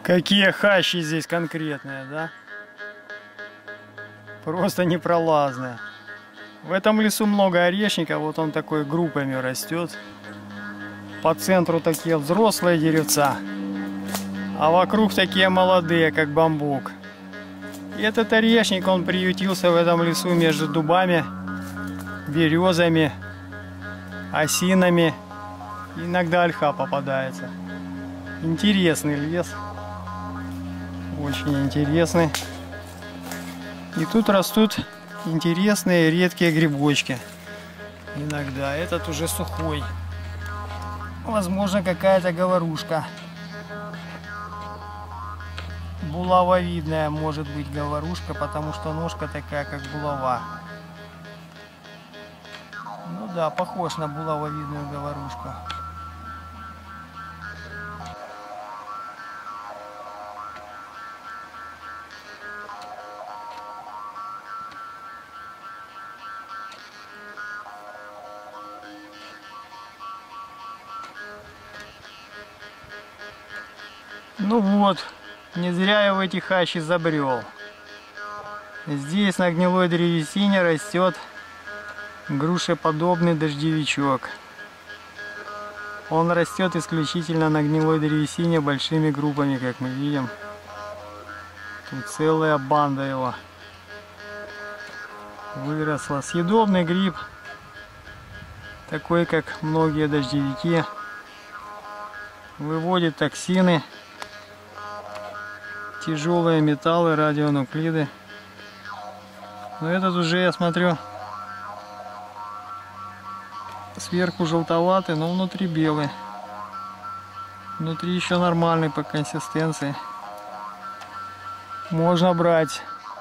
Какие хащи здесь конкретные, да? Просто непролазные. В этом лесу много орешника, вот он такой группами растет. По центру такие взрослые деревца, а вокруг такие молодые, как бамбук. И этот орешник, он приютился в этом лесу между дубами, березами, осинами. Иногда ольха попадается. Интересный лес. Очень интересный. И тут растут интересные редкие грибочки. Иногда этот уже сухой. Возможно, какая-то говорушка. Булавовидная может быть говорушка, потому что ножка такая, как булава. Ну да, похож на булавовидную говорушку. Ну вот, не зря я в эти хащи забрел. Здесь на гнилой древесине растет грушеподобный дождевичок. Он растет исключительно на гнилой древесине большими группами, как мы видим. Тут целая банда его выросла. Съедобный гриб, такой как многие дождевики. Выводит токсины, тяжелые металлы, радионуклиды. Но этот уже, я смотрю, сверху желтоватый, но внутри белый. Внутри еще нормальный по консистенции. Можно брать.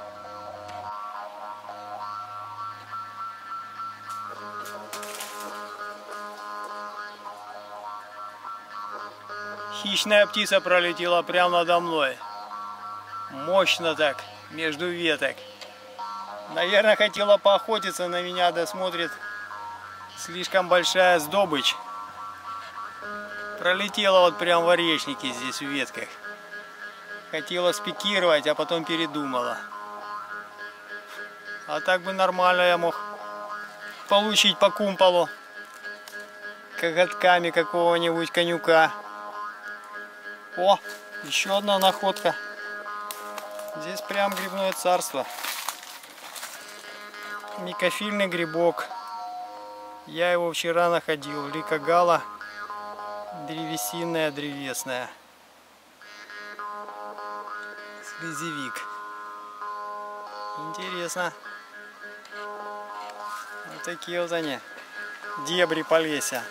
Хищная птица пролетела прямо надо мной. Мощно так, между веток. Наверное, хотела поохотиться на меня, да смотрит, слишком большая добыча. Пролетела вот прям в орешнике здесь в ветках. Хотела спикировать, а потом передумала. А так бы нормально я мог получить по кумполу коготками какого-нибудь конюка. О, еще одна находка. Здесь прям грибное царство. Микофильный грибок. Я его вчера находил. Ликогала древесинная, древесная. Слезевик. Интересно. Вот такие вот они. Дебри Полесья.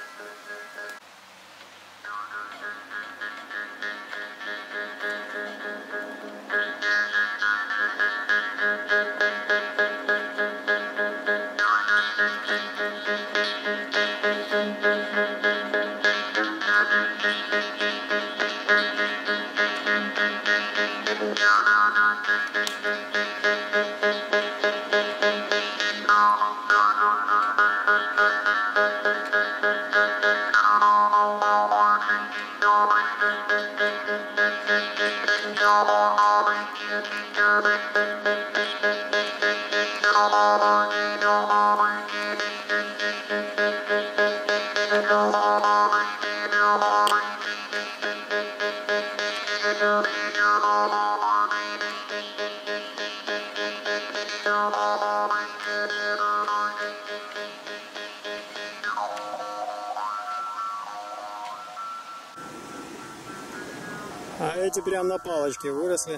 А эти прям на палочке выросли.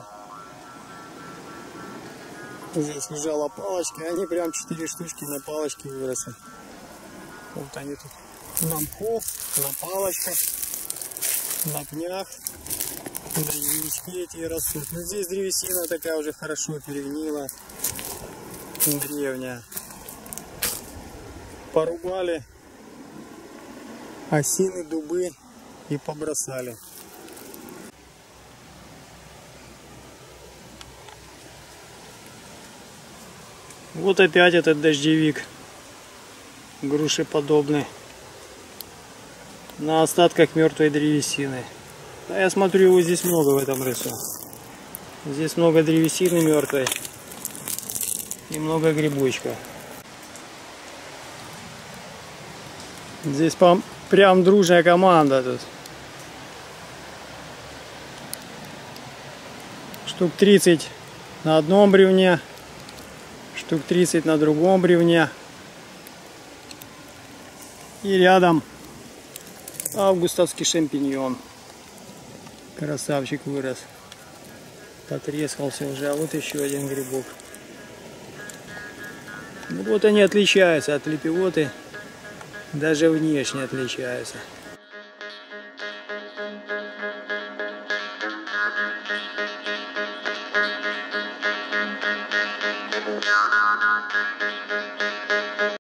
Здесь лежала палочка, они прям 4 штучки на палочке выросли. Вот они тут на мху, на палочках, на пнях. Древесики эти растут. Но здесь древесина такая уже хорошо перегнила, древняя. Порубали осины, дубы и побросали. Вот опять этот дождевик, грушеподобный, на остатках мертвой древесины. А я смотрю, его здесь много в этом лесу. Здесь много древесины мертвой и много грибочков. Здесь прям дружная команда тут. Штук 30 на одном бревне, штук 30 на другом бревне. И рядом августовский шампиньон. Красавчик вырос. Потрескался уже, а вот еще один грибок. Вот они отличаются от лепиоты, даже внешне отличаются.